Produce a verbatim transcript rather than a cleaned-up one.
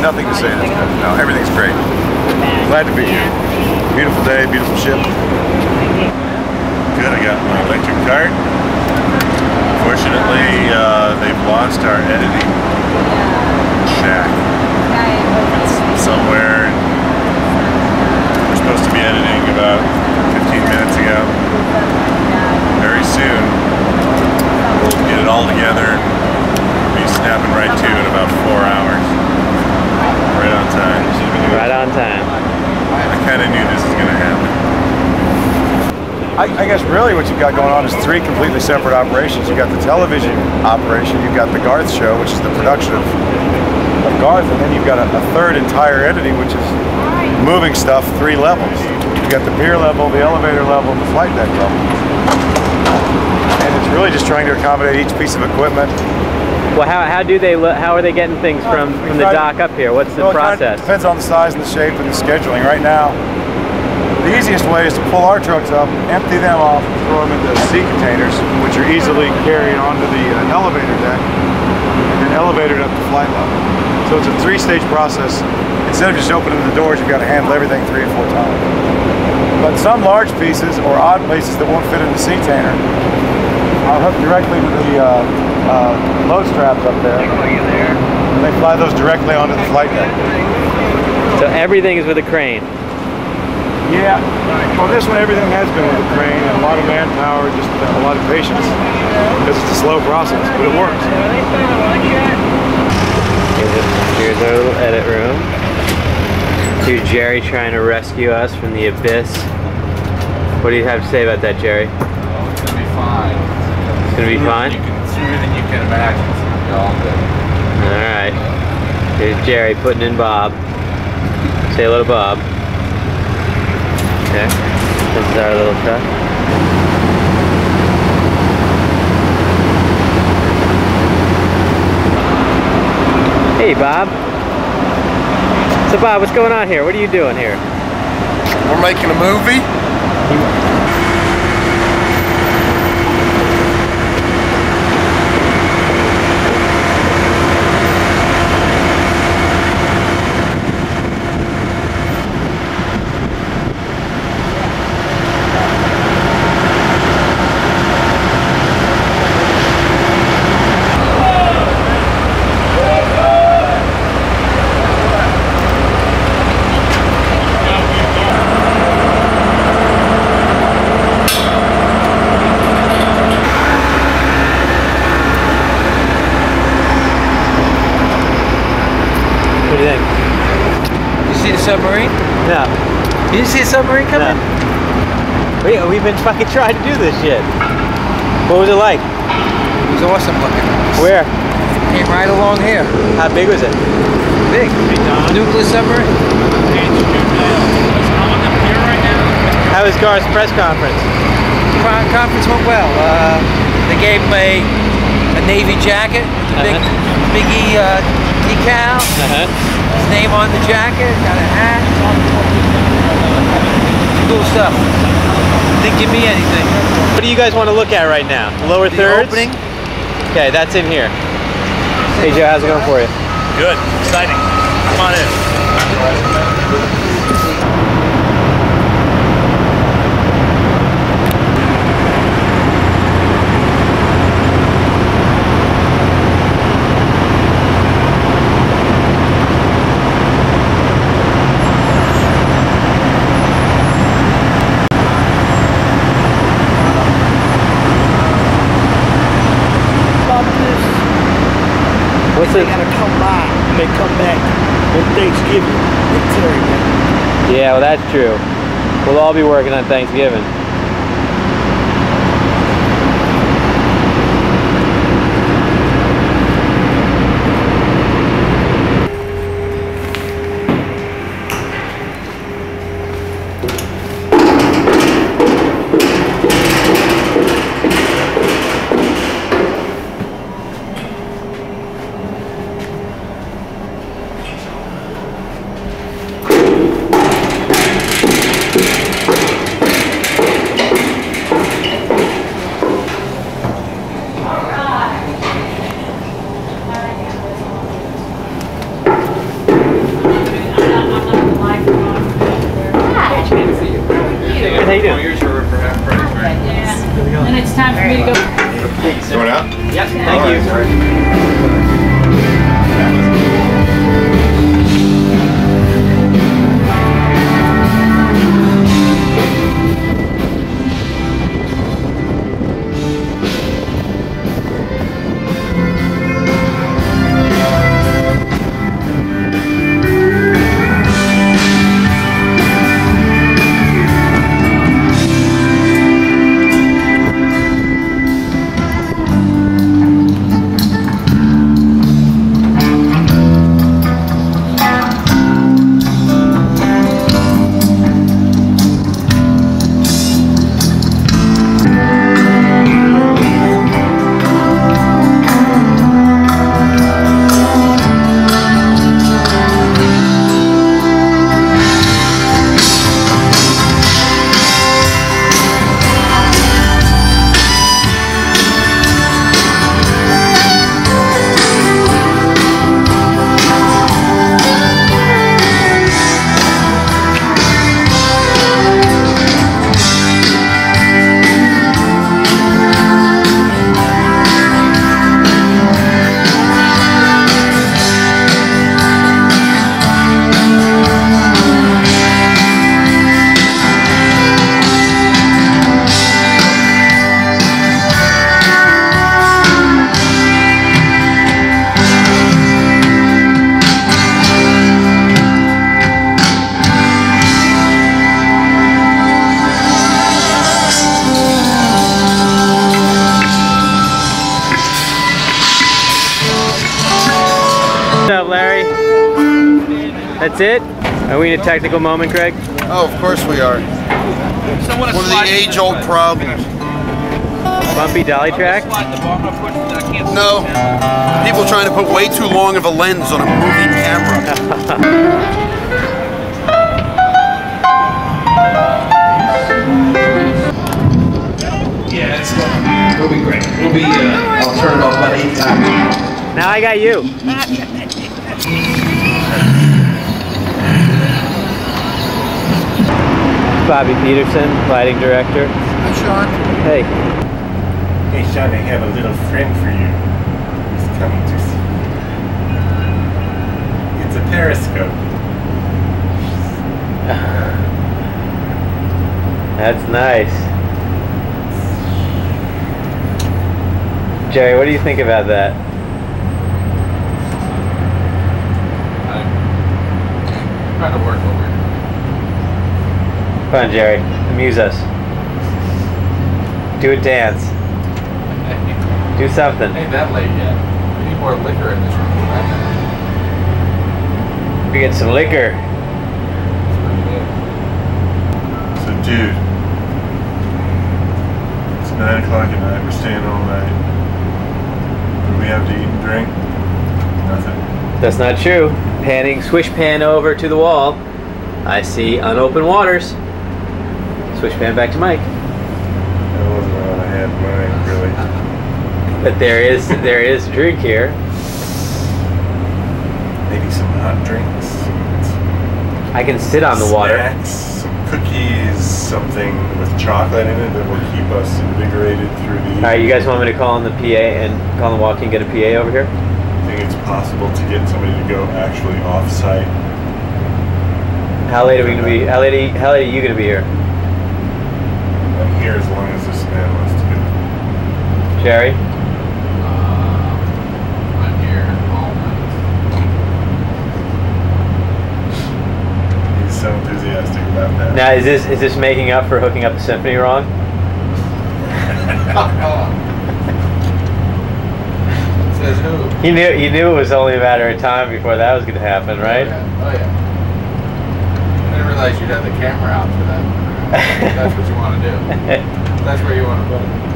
nothing to say that's good. No, everything's great. Glad to be here. Beautiful day, beautiful ship. Good, I got my electric cart. Fortunately, uh, they've lost our editing shack. It's somewhere. We're supposed to be editing about fifteen minutes ago. Very soon, we'll get it all together and be snapping right to in about four hours. Right on time. Right on time. I kind of knew this was going to happen. I, I guess really what you've got going on is three completely separate operations. You've got the television operation, you've got the Garth show, which is the production of, of Garth, and then you've got a, a third entire entity, which is moving stuff three levels. You've got the pier level, the elevator level, and the flight deck level. And it's really just trying to accommodate each piece of equipment. Well, how, how do they how are they getting things from, from the dock up here? What's the well, process? It depends on the size and the shape and the scheduling. Right now, the easiest way is to pull our trucks up, empty them off, throw them into sea containers, which are easily carried onto the uh, elevator deck, and then elevated up to flight level. So it's a three-stage process. Instead of just opening the doors, you've got to handle everything three or four times. But some large pieces or odd places that won't fit in the sea container, I'll hook directly to the uh, uh, load straps up there, and they fly those directly onto the flight deck. So everything is with a crane? Yeah. Well, this one, everything has been with a crane, and a lot of manpower, just a lot of patience, because it's a slow process, but it works. Here's our little edit room. Here's Jerry trying to rescue us from the abyss. What do you have to say about that, Jerry? Oh, it's gonna be fine. It's gonna be fine? You can, sooner than you can imagine. It's gonna be all good. Alright. Here's Jerry putting in Bob. Say hello to Bob. Okay. This is our little truck. Hey, Bob. So, Bob, what's going on here? What are you doing here? We're making a movie. What do you think? You see the submarine? No. You didn't see a submarine coming? No. We, we've been fucking trying to do this shit. What was it like? It was awesome looking. Where? It came right along here. How big was it? Big. Nuclear submarine. How was Garth's press conference? Con conference went well. Uh, they gave him a, a Navy jacket with the big, Uh-huh. biggie uh, decal. Uh-huh. His name on the jacket. Got a hat. Cool stuff. Didn't give me anything. What do you guys want to look at right now? Lower The thirds? opening. Okay, that's in here. Hey Joe, how's it going for you? Good. Exciting. Come on in. What's They it? gotta come by and they come back on Thanksgiving. Yeah, well that's true. We'll all be working on Thanksgiving. you doing? Yours are for half price, right? Yeah. And it's time for me to go. Going out? Yep, thank you. What's up, Larry? That's it? Are we in a technical moment, Greg? Oh, of course we are. One of the age-old problems. Bumpy dolly track? No, people trying to put way too long of a lens on a moving camera. Yeah, it's, uh, it'll be great. It'll be, uh, I'll turn it off about eight times. Now I got you. Bobby Peterson, lighting director. Hi, Sean. Hey. Hey Sean, I have a little friend for you. He's coming to see you. It's a periscope. That's nice. Jerry, what do you think about that? I'm trying to work over it. Come on, Jerry. Amuse us. Do a dance. Do something. Ain't that late yet. We need more liquor in this room. We get some liquor. So dude, it's nine o'clock at night, we're staying all night. What do we have to eat and drink? Nothing. That's not true. Panning, swish pan over to the wall. I see unopened waters. Swish pan back to Mike. That wasn't all I had in mind, really. But there is there is a drink here. Maybe some hot drinks. I can sit on the water. Snacks, some cookies, something with chocolate in it that will keep us invigorated through the evening. All right, you guys want me to call in the P A and call in the walkie and get a P A over here? I think it's possible to get somebody to go actually off-site. How late are we gonna be? How late? Are you, how late are you gonna be here? I'm here as long as this man wants to go. Jerry? Uh, I'm here all night. He's so enthusiastic about that. Now, is this is this making up for hooking up the symphony wrong? Says who? You knew you knew it was only a matter of time before that was gonna happen, right? Oh yeah. Oh, yeah. I didn't realize you'd have the camera out for that. That's what you want to do. That's where you want to put it.